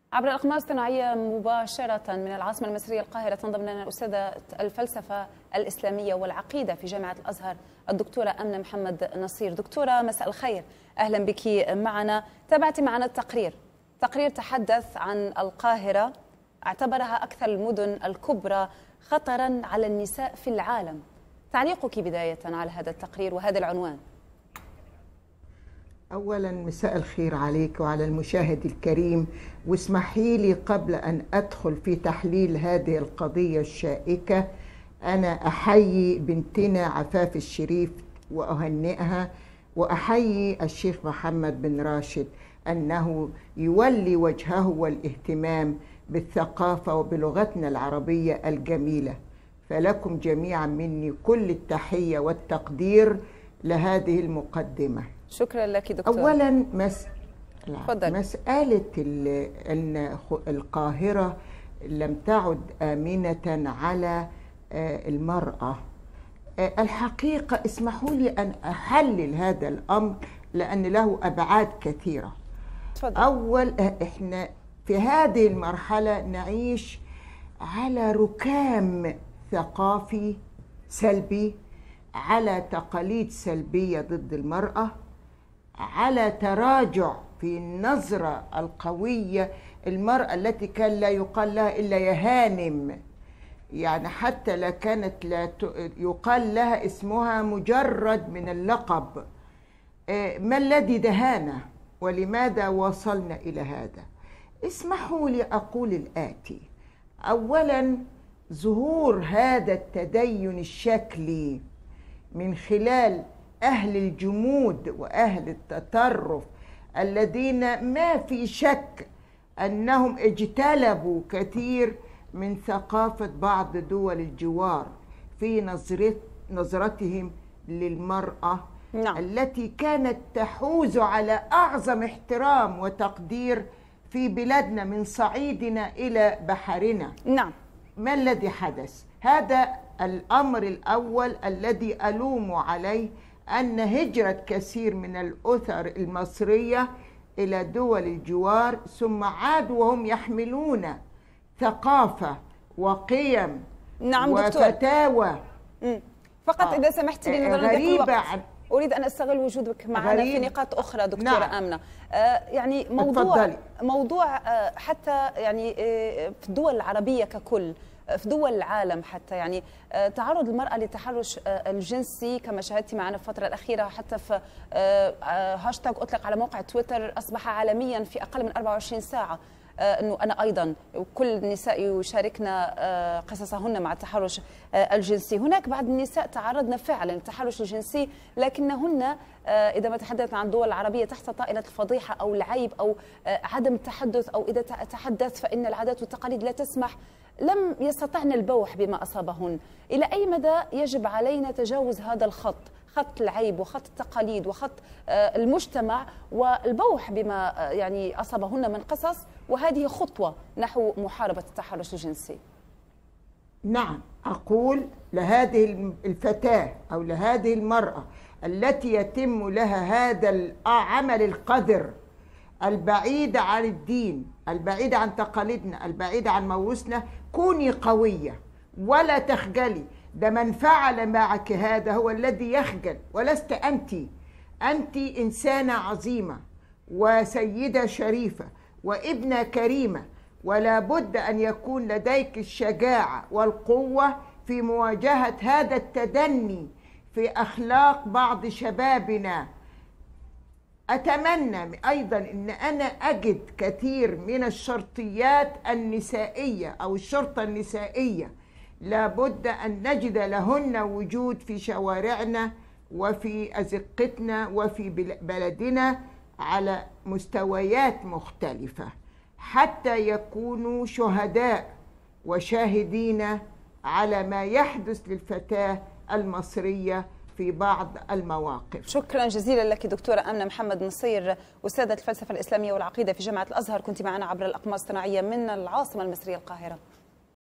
عبر الأقمار الصناعية مباشرة من العاصمة المصرية القاهرة تنضم لنا الأستاذة الفلسفة الإسلامية والعقيدة في جامعة الأزهر الدكتورة أمنة محمد نصير. دكتورة مساء الخير، أهلا بك معنا. تابعتي معنا تقرير تحدث عن القاهرة، اعتبرها أكثر المدن الكبرى خطرا على النساء في العالم. تعليقك بداية على هذا التقرير وهذا العنوان؟ أولا مساء الخير عليك وعلى المشاهد الكريم، واسمحي لي قبل أن أدخل في تحليل هذه القضية الشائكة أنا أحيي بنتنا عفاف الشريف وأهنئها، وأحيي الشيخ محمد بن راشد أنه يولي وجهه والاهتمام بالثقافة وبلغتنا العربية الجميلة. فلكم جميعا مني كل التحية والتقدير لهذه المقدمة. شكرا لك دكتور. أولا مسألة أن القاهرة لم تعد آمنة على المرأة، الحقيقة اسمحوا لي أن أحلل هذا الأمر لأن له أبعاد كثيرة. أول، إحنا في هذه المرحلة نعيش على ركام ثقافي سلبي، على تقاليد سلبية ضد المرأة، على تراجع في النظرة القوية. المرأة التي كان لا يقال لها إلا يا هانم، يعني حتى لا كانت لا يقال لها اسمها مجرد من اللقب. ما الذي دهانا ولماذا وصلنا إلى هذا؟ اسمحوا لي أقول الآتي. أولا، ظهور هذا التدين الشكلي من خلال أهل الجمود وأهل التطرف الذين ما في شك أنهم اجتلبوا كثير من ثقافة بعض دول الجوار في نظرتهم للمرأة. نعم. التي كانت تحوز على أعظم احترام وتقدير في بلادنا من صعيدنا إلى بحرنا. نعم. ما الذي حدث؟ هذا الأمر الأول الذي ألوم عليه، أن هجرة كثير من الأسر المصرية إلى دول الجوار ثم عادوا وهم يحملون ثقافة وقيم. نعم وفتاوى. فقط إذا سمحت لي نظرا لك أريد أن أستغل وجودك معنا في نقاط أخرى دكتورة. نعم. آمنة، يعني موضوع حتى يعني في الدول العربية ككل، في دول العالم حتى، يعني تعرض المرأة للتحرش الجنسي كما شاهدتي معنا في الفترة الأخيرة، حتى في هاشتاج أطلق على موقع تويتر أصبح عالميا في أقل من 24 ساعة. أنه أنا أيضا كل النساء يشاركنا قصصهن مع التحرش الجنسي. هناك بعض النساء تعرضن فعلا للتحرش الجنسي، لكنهن إذا ما تحدثنا عن الدول العربية تحت طائلة الفضيحة أو العيب أو عدم التحدث، أو إذا تحدث فإن العادات والتقاليد لا تسمح، لم يستطعن البوح بما أصابهن. إلى أي مدى يجب علينا تجاوز هذا الخط، خط العيب وخط التقاليد وخط المجتمع، والبوح بما يعني أصابهن من قصص، وهذه خطوة نحو محاربة التحرش الجنسي؟ نعم، أقول لهذه الفتاة أو لهذه المرأة التي يتم لها هذا العمل القذر البعيد عن الدين، البعيد عن تقاليدنا، البعيد عن موروثنا، كوني قوية ولا تخجلي. ده من فعل معك هذا هو الذي يخجل، ولست أنت. أنت إنسانة عظيمة وسيدة شريفة وابنة كريمة، ولا بد أن يكون لديك الشجاعة والقوة في مواجهة هذا التدني في أخلاق بعض شبابنا. أتمنى أيضا أن أنا أجد كثير من الشرطيات النسائية أو الشرطة النسائية، لابد أن نجد لهن وجود في شوارعنا وفي أزقتنا وفي بلدنا على مستويات مختلفة، حتى يكونوا شهداء وشاهدين على ما يحدث للفتاة المصرية في بعض المواقف. شكرا جزيلا لك دكتورة أمنة محمد نصير، أستاذة الفلسفة الإسلامية والعقيدة في جامعة الأزهر، كنت معنا عبر الأقمار الصناعية من العاصمة المصرية القاهرة.